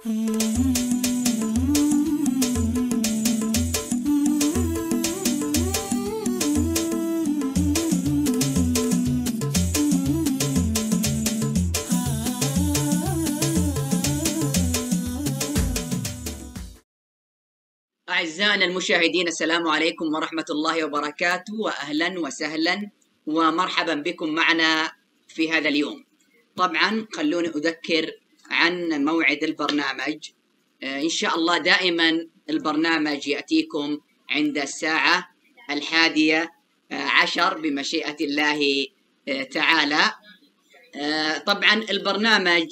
أعزائنا المشاهدين، السلام عليكم ورحمة الله وبركاته، وأهلا وسهلا ومرحبا بكم معنا في هذا اليوم. طبعا خلوني أذكر عن موعد البرنامج. إن شاء الله دائما البرنامج يأتيكم عند الساعة 11:10 بمشيئة الله تعالى. طبعا البرنامج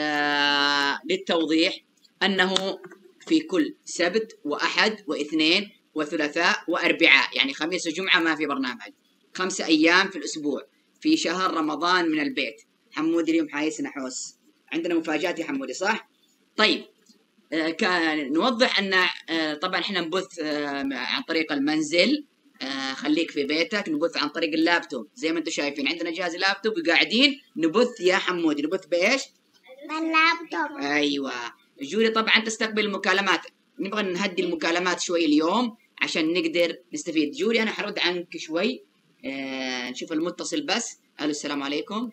للتوضيح أنه في كل سبت وأحد واثنين وثلاثاء وأربعاء، يعني خميس وجمعة ما في برنامج، 5 أيام في الأسبوع في شهر رمضان من البيت. حمودي اليوم حايسنا حوس، عندنا مفاجآت يا حمودي صح؟ طيب كان نوضح أن طبعا احنا نبث عن طريق المنزل، خليك في بيتك، نبث عن طريق اللابتوب زي ما انتم شايفين، عندنا جهاز لابتوب وقاعدين نبث يا حمودي. نبث بإيش؟ باللابتوب. أيوة. جوري طبعا تستقبل المكالمات، نبغى نهدي المكالمات شوي اليوم عشان نقدر نستفيد. جوري أنا حرد عنك شوي، نشوف المتصل بس. ألو السلام عليكم،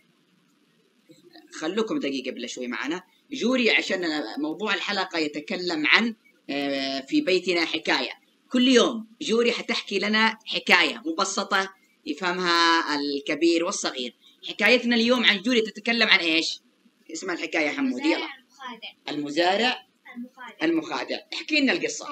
خلوكم دقيقة بلا شوي معنا. جوري عشان موضوع الحلقة يتكلم عن في بيتنا حكاية. كل يوم جوري حتحكي لنا حكاية مبسطة يفهمها الكبير والصغير. حكايتنا اليوم عن جوري تتكلم عن إيش؟ اسمها الحكاية حمودي. يلا. المزارع المخادع. احكي لنا القصة.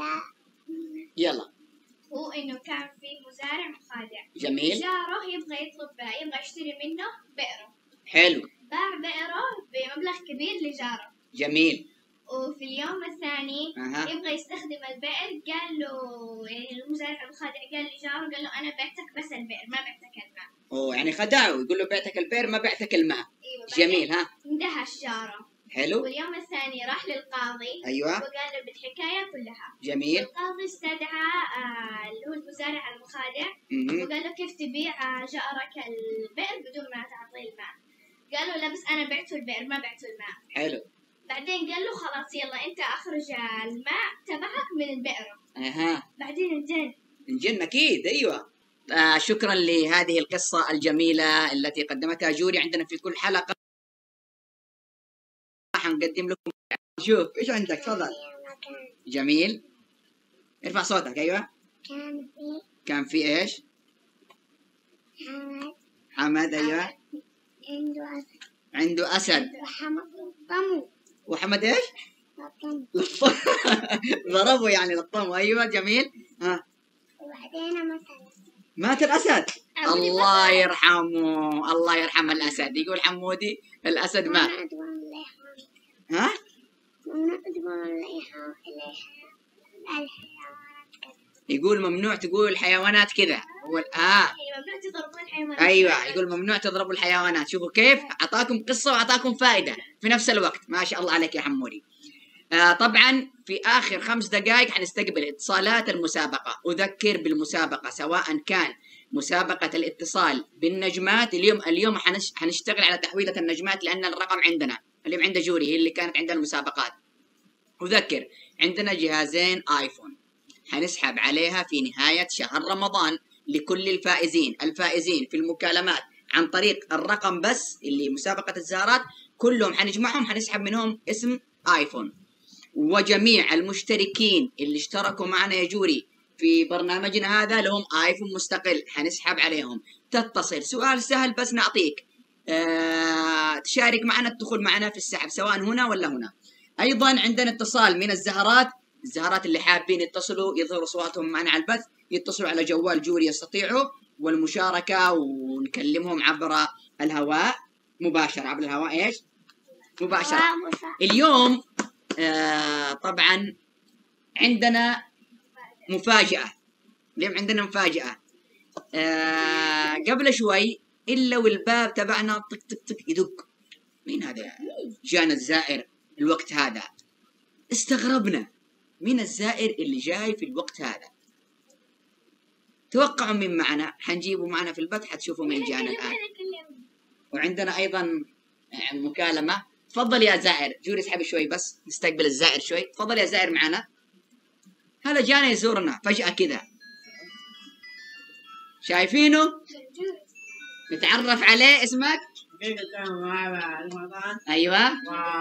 يلا. هو إنه كان في مزارع مخادع. جميل. جاره يبغى يشتري منه بئره. حلو. باع بئره بمبلغ كبير لجاره. جميل. وفي اليوم الثاني يبغى يستخدم البئر، قال له يعني المزارع المخادع قال لجاره، قال له أنا بعتك بس البئر ما بعتك الماء. أوه، يعني خدعه، يقول له بعتك البئر ما بعتك الماء. أيوة. جميل. ها. اندهش جاره. حلو. واليوم الثاني راح للقاضي. أيوة. وقال له بالحكاية كلها. جميل. القاضي استدعى اللي هو المزارع المخادع وقال له كيف تبيع جارك البئر بدون ما تعطيه الماء؟ قال له لا بس أنا بعته البئر ما بعته الماء. حلو. بعدين قال له خلاص يلا أنت أخرج الماء تبعك من البئر. بعدين انجن أكيد. أيوة. شكرا لهذه القصة الجميلة التي قدمتها جوري. عندنا في كل حلقة حنقدم لكم. شوف ايش عندك، تفضل. جميل. ارفع صوتك. ايوه. كان في ايش؟ حمد. ايوه. عنده اسد. وحمد ايش؟ ضربه يعني لطمه. ايوه جميل. وبعدين مات الاسد. الله يرحمه، الله يرحم الاسد. يقول حمودي الاسد مات. ها؟ يقول ممنوع تقول الحيوانات كذا. ممنوع تضربون الحيوانات. ايوه، يقول ممنوع تضربوا الحيوانات. شوفوا كيف اعطاكم قصه واعطاكم فائده في نفس الوقت. ما شاء الله عليك يا حمودي. طبعا في اخر 5 دقائق حنستقبل اتصالات المسابقه. اذكر بالمسابقه سواء كان مسابقه الاتصال بالنجمات. اليوم حنشتغل على تحويله النجمات لان الرقم عندنا اليوم عند جوري، هي اللي كانت عندها المسابقات. أذكر عندنا جهازين آيفون حنسحب عليها في نهاية شهر رمضان لكل الفائزين في المكالمات عن طريق الرقم بس اللي مسابقة الزهرات، كلهم حنجمعهم حنسحب منهم اسم آيفون. وجميع المشتركين اللي اشتركوا معنا يا جوري في برنامجنا هذا لهم آيفون مستقل حنسحب عليهم. تتصل، سؤال سهل بس نعطيك، تشارك معنا، تدخل معنا في السحب سواء هنا ولا هنا. أيضا عندنا اتصال من الزهرات اللي حابين يتصلوا يظهروا صوتهم معنا على البث، يتصلوا على جوال جوري يستطيعوا والمشاركة ونكلمهم عبر الهواء مباشرة. عبر الهواء إيش؟ مباشرة. اليوم طبعا عندنا مفاجأة. اليوم عندنا مفاجأة. قبل شوي إلا والباب تبعنا طق طق طق يدق. مين هذا؟ جانا الزائر الوقت هذا. استغربنا مين الزائر اللي جاي في الوقت هذا. توقعوا مين معنا. حنجيبه معنا في البث حتشوفوا مين جانا الآن. وعندنا أيضا مكالمة تفضل يا زائر. جوري اسحب شوي بس نستقبل الزائر شوي. تفضل يا زائر معنا. هذا جانا يزورنا فجأة كذا. شايفينه؟ نتعرف عليه. اسمك؟ ايوه.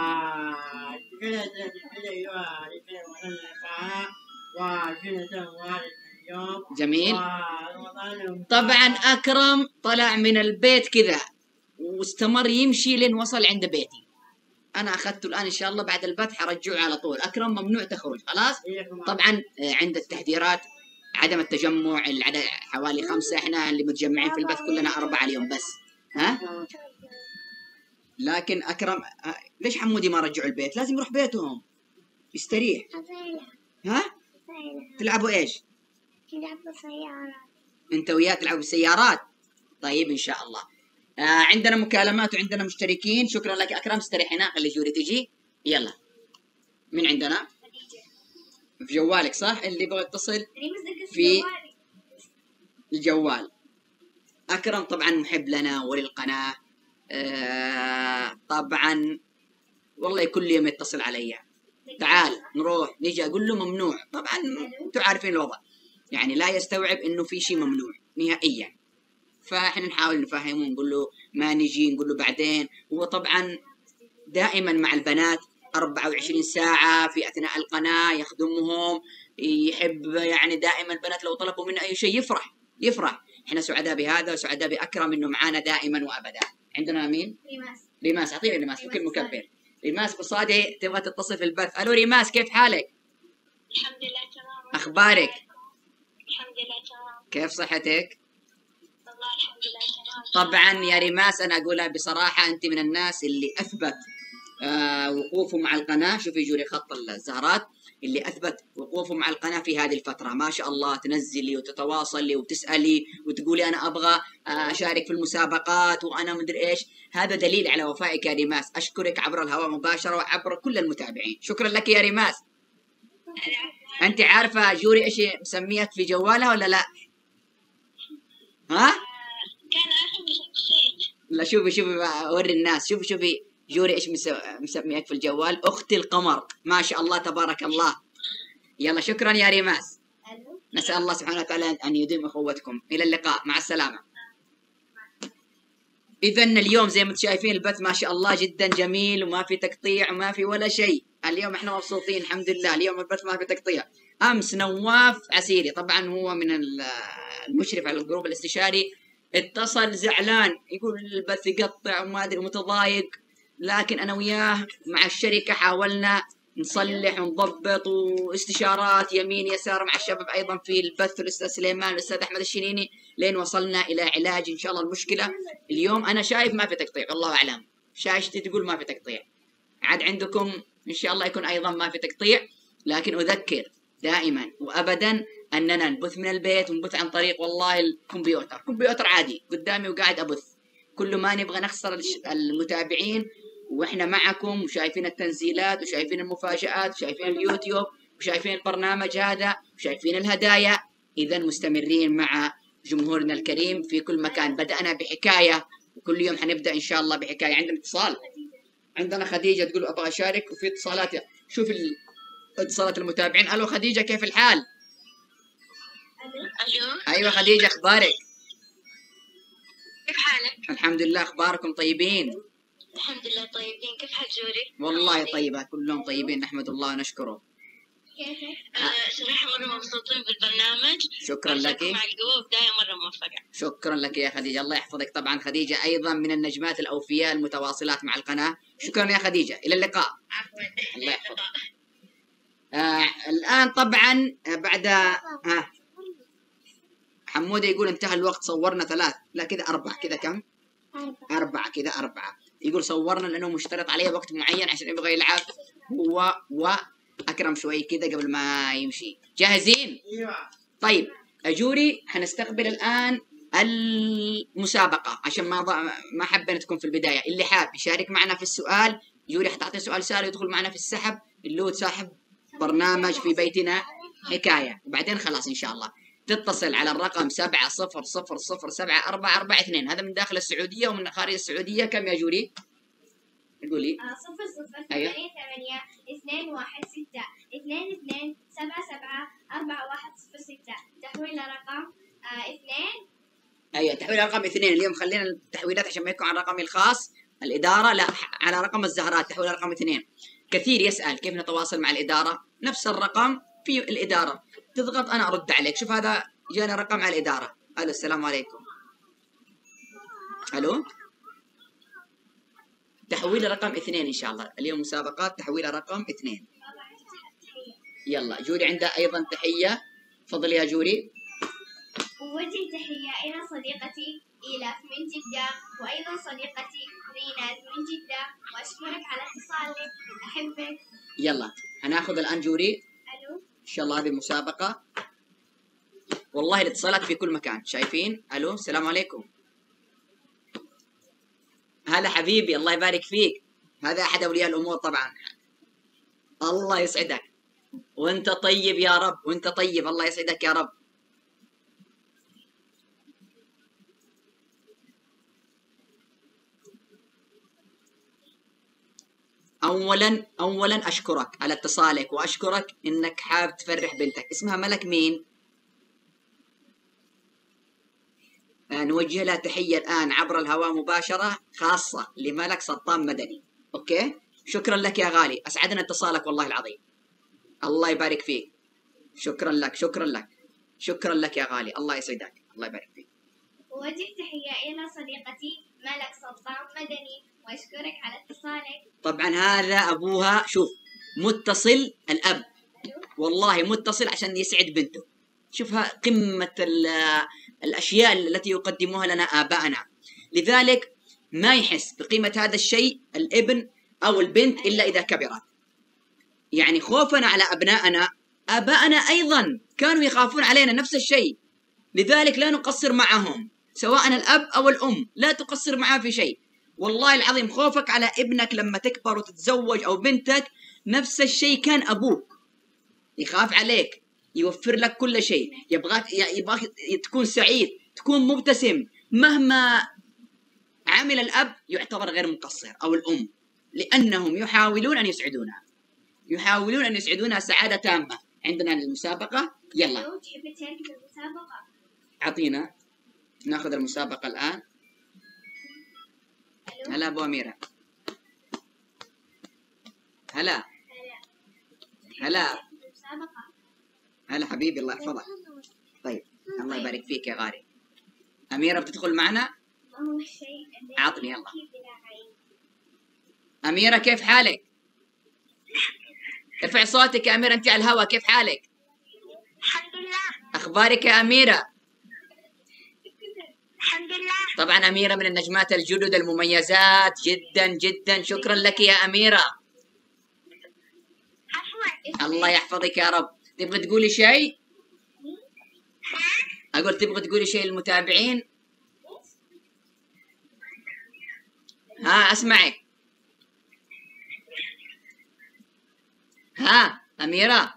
جميل. طبعا اكرم طلع من البيت كذا واستمر يمشي لين وصل عند بيتي. انا اخذته الان ان شاء الله بعد البث حرجعه على طول. اكرم ممنوع تخرج خلاص. طبعا عند التحذيرات عدم التجمع. العدد حوالي 5. احنا اللي متجمعين في البث كلنا 4 اليوم بس. ها لكن اكرم ليش حمودي ما رجعوا البيت؟ لازم يروح بيتهم يستريح. ها تلعبوا ايش؟ نلعب سيارات. انت وياه تلعبوا بالسيارات؟ طيب ان شاء الله. عندنا مكالمات وعندنا مشتركين. شكرا لك اكرم. استريح هنا خلي جوري تجي. يلا مين عندنا؟ في جوالك صح؟ اللي يبغى يتصل في الجوال. اكرم طبعا محب لنا وللقناه. طبعا والله كل يوم يتصل علي. تعال نروح نجي اقول له ممنوع. طبعا انتم عارفين الوضع يعني لا يستوعب انه في شيء ممنوع نهائيا. فاحنا نحاول نفهمه نقول له ما نجي نقول له بعدين. هو طبعا دائما مع البنات 24 ساعة في اثناء القناة يخدمهم. يحب يعني دائما البنات لو طلبوا منه اي شيء يفرح. احنا سعداء بهذا وسعداء باكرم انه معانا دائما وابدا. عندنا مين؟ ريماس. اعطيني ريماس بكل مكبر. ريماس قصادي تبغى تتصل في البث. الو ريماس كيف حالك؟ الحمد لله تمام. اخبارك؟ الحمد لله تمام. كيف صحتك؟ والله الحمد لله تمام. طبعا يا ريماس انا اقولها بصراحة انت من الناس اللي اثبت وقوفه مع القناة. شوفي جوري خط الزهرات اللي اثبت وقوفه مع القناة في هذه الفترة. ما شاء الله تنزلي وتتواصلي وتسألي وتقولي انا ابغى اشارك في المسابقات وانا مدري ايش. هذا دليل على وفائك يا ريماس. اشكرك عبر الهواء مباشرة وعبر كل المتابعين. شكرا لك يا ريماس. انت عارفة جوري ايش مسميك في جوالها ولا لا؟ ها؟ كان نسيت. لا شوفي اوري الناس. شوفي جوري ايش مسميك في الجوال. اختي القمر. ما شاء الله تبارك الله. يلا شكرا يا ريماس. نسأل الله سبحانه وتعالى ان يديم اخوتكم. الى اللقاء مع السلامة. اذا اليوم زي ما انتم شايفين البث ما شاء الله جدا جميل وما في تقطيع وما في ولا شيء. اليوم احنا مبسوطين الحمد لله. اليوم البث ما في تقطيع. امس نواف عسيري طبعا هو من المشرف على الجروب الاستشاري اتصل زعلان يقول البث يقطع وما ادري متضايق. لكن انا وياه مع الشركه حاولنا نصلح ونضبط واستشارات يمين يسار مع الشباب ايضا في البث والاستاذ سليمان والاستاذ احمد الشنيني لين وصلنا الى علاج ان شاء الله المشكله. اليوم انا شايف ما في تقطيع والله اعلم. شاشتي تقول ما في تقطيع. عاد عندكم ان شاء الله يكون ايضا ما في تقطيع. لكن اذكر دائما وابدا اننا نبث من البيت ونبث عن طريق والله كمبيوتر عادي قدامي وقاعد ابث. كل ما نبغى نخسر المتابعين واحنا معكم وشايفين التنزيلات وشايفين المفاجآت وشايفين اليوتيوب وشايفين البرنامج هذا وشايفين الهدايا. اذا مستمرين مع جمهورنا الكريم في كل مكان. بدأنا بحكاية وكل يوم حنبدأ ان شاء الله بحكاية. عندنا اتصال. عندنا خديجة تقول ابغى اشارك وفي اتصالات. شوف اتصالات المتابعين. الو خديجة كيف الحال؟ الو. ايوه خديجة اخبارك؟ كيف حالك؟ الحمد لله. اخباركم طيبين؟ الحمد لله طيبين. كيف حال جوري؟ والله طيبة كلهم طيبين نحمد الله ونشكره. صراحة مرة مبسوطين بالبرنامج. شكرا لك. مع القوة بداية مرة موفقة. شكرا لك يا خديجة الله يحفظك. طبعا خديجة أيضا من النجمات الأوفياء المتواصلات مع القناة. شكرا يا خديجة. إلى اللقاء. عفوا. الله يحفظك. الآن طبعا بعد حمودة يقول انتهى الوقت. صورنا 3 لا كذا 4 كذا كم؟ 4 كذا 4. يقول صورنا لأنه مشترط عليه وقت معين عشان يبغى يلعب هو وأكرم شوي كذا قبل ما يمشي. جاهزين؟ ايوه. طيب جوري حنستقبل الآن المسابقة عشان ما حبينا تكون في البداية. اللي حاب يشارك معنا في السؤال جوري حتعطي سؤال سهل يدخل معنا في السحب اللي هو ساحب برنامج في بيتنا حكاية. وبعدين خلاص إن شاء الله تتصل على الرقم 70007442. هذا من داخل السعودية ومن خارج السعودية كم يا جوري؟ قولي. 00 أيوه. 8 8 2 1 6 2 2 7 7 4 1 0 6. تحويل رقم 2. ايوه تحويل رقم 2. اليوم خلينا التحويلات عشان ما يكون على رقمي الخاص الإدارة، لا على رقم الزهرات تحويل رقم 2. كثير يسأل كيف نتواصل مع الإدارة، نفس الرقم في الإدارة، تضغط أنا أرد عليك. شوف هذا جانا رقم على الإدارة. ألو السلام عليكم. ألو. تحويل رقم 2 إن شاء الله اليوم مسابقات تحويل رقم 2. يلا جوري عندها أيضا تحية، تفضلي يا جوري. أوجه تحية إلى صديقتي إيلاف من جدة، وأيضا صديقتي ريناد من جدة، وأشكرك على اتصالك، أحبك. يلا هناخذ الآن جوري. ألو. إن شاء الله هذه مسابقة، والله الاتصالات في كل مكان شايفين. ألو السلام عليكم. هلا حبيبي الله يبارك فيك، هذا أحد أولياء الأمور طبعا. الله يسعدك وأنت طيب يا رب، وأنت طيب الله يسعدك يا رب. أولا أشكرك على اتصالك، وأشكرك إنك حاب تفرح بنتك. اسمها ملك مين؟ نوجه لها تحية الآن عبر الهواء مباشرة خاصة لملك سطام مدني. أوكي؟ شكرا لك يا غالي، أسعدنا اتصالك والله العظيم. الله يبارك فيك. شكرا لك شكرا لك شكرا لك يا غالي، الله يسعدك الله يبارك فيك. أوجه تحية إلى صديقتي ملك سطام مدني، وأشكرك على اتصالك. طبعا هذا أبوها، شوف متصل الأب والله متصل عشان يسعد بنته. شوفها قمة الأشياء التي يقدموها لنا آباءنا، لذلك ما يحس بقيمة هذا الشيء الابن أو البنت إلا إذا كبرت. يعني خوفنا على أبنائنا، آباءنا أيضا كانوا يخافون علينا نفس الشيء، لذلك لا نقصر معهم، سواء الأب أو الأم لا تقصر معه في شيء. والله العظيم خوفك على ابنك لما تكبر وتتزوج أو بنتك نفس الشيء كان أبوك يخاف عليك، يوفر لك كل شيء، يبغاك تكون سعيد، تكون مبتسم. مهما عمل الأب يعتبر غير مقصر أو الأم، لأنهم يحاولون أن يسعدونا، يحاولون أن يسعدونا سعادة تامة. عندنا المسابقة، يلا ألو. تحب تشارك في المسابقة؟ أعطينا ناخذ المسابقة الآن. ألو. هلا أبو أميرة. هلا هلا هلا حبيبي الله يحفظك. طيب الله يبارك فيك يا غالي. أميرة بتدخل معنا؟ ما هو الشيء الذي عطني يلا. يبكي بلا عين؟ أميرة كيف حالك؟ ارفع صوتك يا أميرة، أنت على الهواء، كيف حالك؟ الحمد لله. أخبارك يا أميرة؟ الحمد لله. طبعا أميرة من النجمات الجدد المميزات جدا جدا. شكرا لك يا أميرة. عفوا. الله يحفظك يا رب. تبغى تقولي شيء؟ أقول تبغى تقولي شيء للمتابعين؟ ها أسمعك. ها أميرة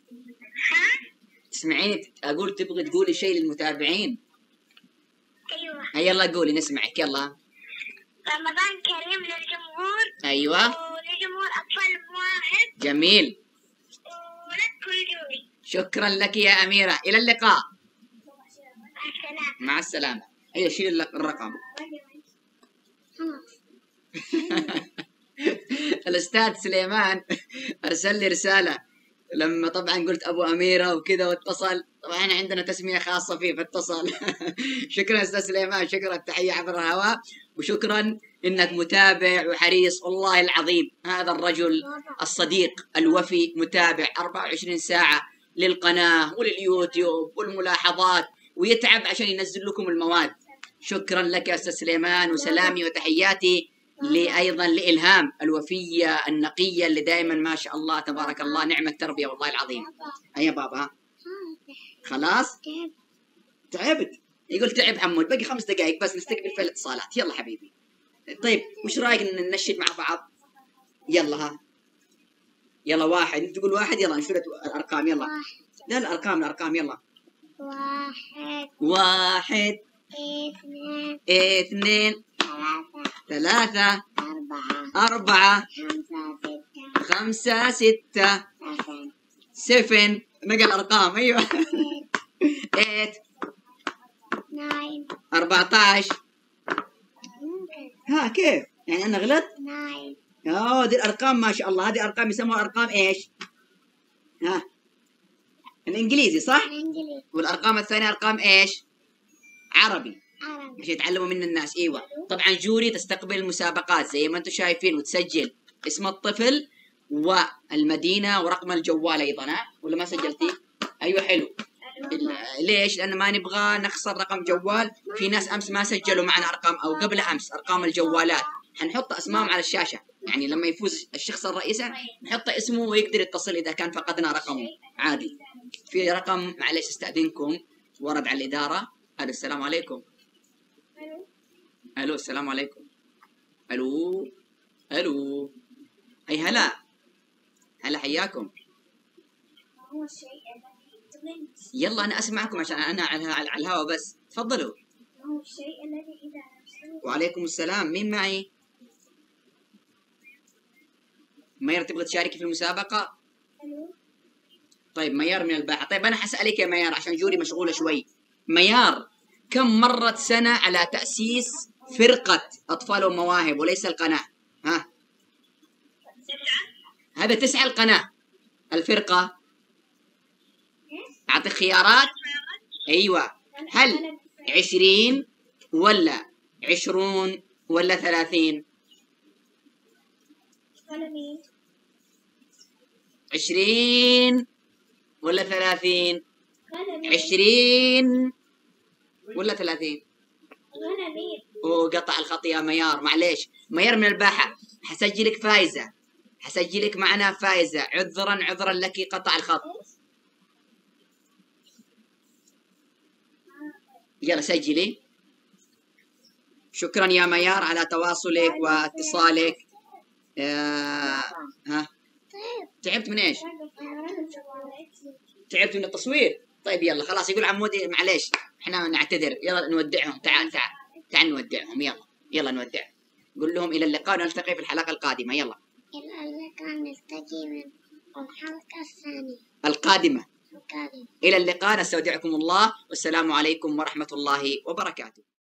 تسمعيني؟ أقول تبغى تقولي شيء للمتابعين؟ أيوة. يلا قولي نسمعك يلا. رمضان كريم للجمهور. أيوة. ولجمهور أطفال مواهب. جميل. ولك كل جوري. شكرا لك يا أميرة، إلى اللقاء. مع السلامة. مع السلامة. أيوة شيل الرقم. الأستاذ سليمان أرسل لي رسالة لما طبعا قلت أبو أميرة وكذا واتصل، طبعا عندنا تسمية خاصة فيه فاتصل. شكرا أستاذ سليمان، شكرا، تحية عبر الهواء، وشكرا إنك متابع وحريص. والله العظيم هذا الرجل الصديق الوفي متابع 24 ساعة للقناة ولليوتيوب والملاحظات، ويتعب عشان ينزل لكم المواد. شكرا لك يا أستاذ سليمان، وسلامي وتحياتي أيضا لإلهام الوفية النقية اللي دائما ما شاء الله تبارك الله نعمة تربية والله العظيم. يا بابا خلاص تعبت، يقول تعب حمود، باقي 5 دقائق بس نستقبل في الاتصالات. يلا حبيبي. طيب وش رايك ننشد مع بعض؟ يلا ها يلا 1 انت تقول 1 يلا نشوف الأرقام يلا. لا الأرقام يلا. 1 1 2 2 3 3 4 4 5 5 6 7 نقل الأرقام أيوه 8 9 14 ها كيف؟ يعني أنا غلط؟ 9 دي الأرقام ما شاء الله، هذه أرقام يسموها أرقام إيش؟ ها الإنجليزي صح؟ إنجليزي والأرقام الثانية أرقام إيش؟ عربي عربي. عشان يتعلموا من الناس. ايوه طبعا جوري تستقبل المسابقات زي ما انتم شايفين، وتسجل اسم الطفل والمدينه ورقم الجوال ايضا. ها ولا ما سجلتي؟ ايوه حلو. ليش؟ لان ما نبغى نخسر رقم جوال. في ناس امس ما سجلوا معنا ارقام، او قبل امس ارقام الجوالات. حنحط اسمائهم على الشاشه، يعني لما يفوز الشخص الرئيسي نحط اسمه ويقدر يتصل اذا كان فقدنا رقمه عادي. في رقم معلش استاذنكم ورد على الاداره. الو السلام عليكم. الو السلام عليكم. الو الو اي هلا هلا حياكم. هو الشيء الذي يلا انا اسمعكم عشان انا على الهواء بس. تفضلوا. ما هو الشيء الذي إذا لمسته وعليكم السلام. مين معي؟ ميار تبغى تشاركي في المسابقة؟ طيب ميار من الباحة. طيب انا حسألك يا ميار عشان جوري مشغولة شوي. ميار كم مرت سنة على تأسيس فرقة أطفال ومواهب وليس القناة؟ ها هذا 9 القناة. الفرقة أعطيك خيارات. أيوة هل 20 ولا 20 ولا 30؟ 20 ولا 30؟ 20 ولا 30؟ وقطع الخط يا ميار. معليش ميار من الباحة. حسجلك فايزة، حسجلك معنا فايزة. عذرا لك قطع الخط. يلا سجلي. شكرا يا ميار على تواصلك واتصالك. ها تعبت من ايش؟ تعبت من التصوير؟ طيب يلا خلاص. يقول عمودي معليش احنا نعتذر. يلا نودعهم. تعال نودعهم. يلا نودعهم. قول لهم الى اللقاء ونلتقي في الحلقة القادمة. يلا إلى اللقاء، نلتقي من الحلقة الثانية القادمة. إلى اللقاء، نستودعكم الله والسلام عليكم ورحمة الله وبركاته.